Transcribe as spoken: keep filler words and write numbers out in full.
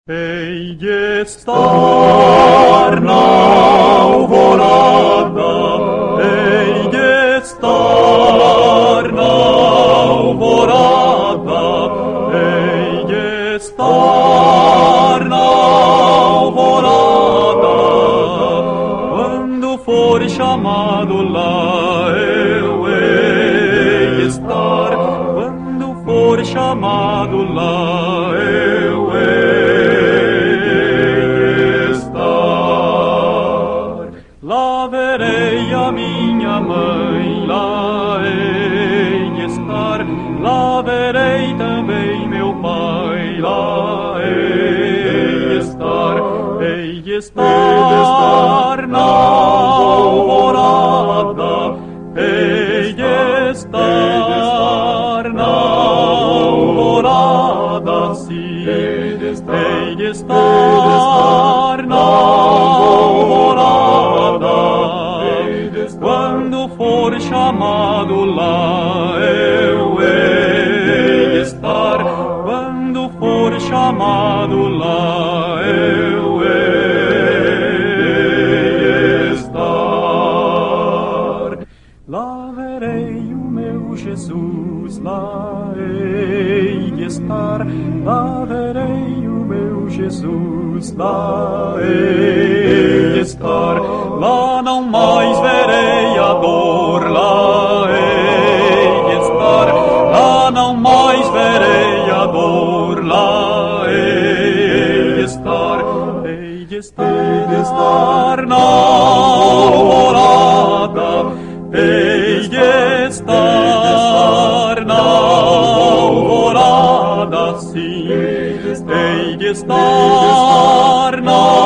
Hei de star na alvorada, hei de star na alvorada, hei de star na alvorada. Quando for chamado lá eu hei de estar, quando for chamado lá eu hei lá verei a minha mãe, lá hei de estar, lá verei também meu pai, lá hei de estar, hei de estar na alvorada, hei de estar na alvorada, sim, hei de estar na alvorada. Quando for chamado lá eu hei de estar, quando for chamado lá eu hei de estar. Lá verei o meu Jesus, lá hei de estar, lá verei o meu Jesus, lá hei de estar. Lá não mais verei a dor, lá hei de estar, lá não mais verei a dor, lá hei de estar, hei de estar na alvorada, hei de estar na alvorada, sim, hei de estar na